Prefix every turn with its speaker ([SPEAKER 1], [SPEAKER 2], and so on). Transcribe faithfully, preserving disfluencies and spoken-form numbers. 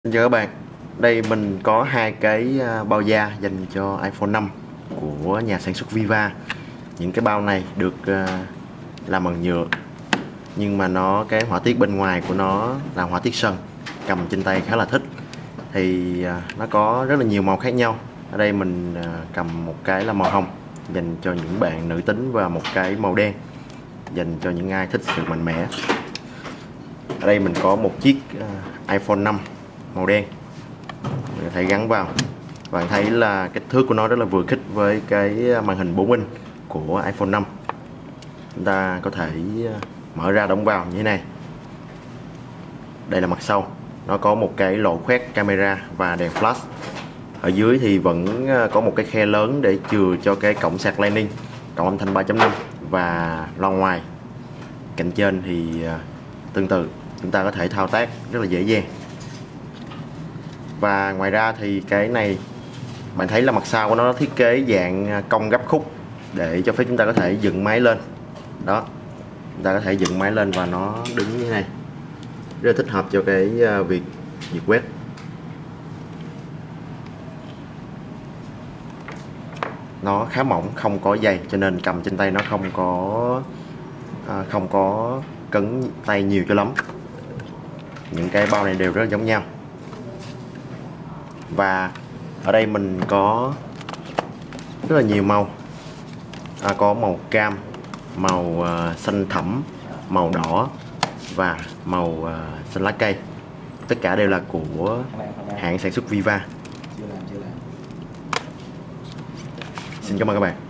[SPEAKER 1] Xin chào các bạn. Đây mình có hai cái bao da dành cho iPhone năm của nhà sản xuất Viva. Những cái bao này được làm bằng nhựa, nhưng mà nó cái họa tiết bên ngoài của nó là họa tiết sần, cầm trên tay khá là thích. Thì nó có rất là nhiều màu khác nhau. Ở đây mình cầm một cái là màu hồng dành cho những bạn nữ tính, và một cái màu đen dành cho những ai thích sự mạnh mẽ. Ở đây mình có một chiếc iPhone năm màu đen, mình có thể gắn vào. Bạn thấy là kích thước của nó rất là vừa khít với cái màn hình bốn inch của iPhone năm. Chúng ta có thể mở ra đóng vào như thế này. Đây là mặt sau, nó có một cái lỗ khoét camera và đèn flash. Ở dưới thì vẫn có một cái khe lớn để chừa cho cái cổng sạc Lightning, cổng âm thanh ba chấm năm và loa ngoài. Cạnh trên thì tương tự, chúng ta có thể thao tác rất là dễ dàng. Và ngoài ra thì cái này bạn thấy là mặt sau của nó thiết kế dạng cong gấp khúc để cho phép chúng ta có thể dựng máy lên. Đó, chúng ta có thể dựng máy lên và nó đứng như thế này, rất là thích hợp cho cái việc việc quét. Nó khá mỏng, không có dày, cho nên cầm trên tay nó không có à, không có cấn tay nhiều cho lắm. Những cái bao này đều rất là giống nhau. Và ở đây mình có rất là nhiều màu, à, có màu cam, màu uh, xanh thẳm, màu đỏ và màu uh, xanh lá cây. Tất cả đều là của hãng sản xuất Viva. Xin cảm ơn các bạn.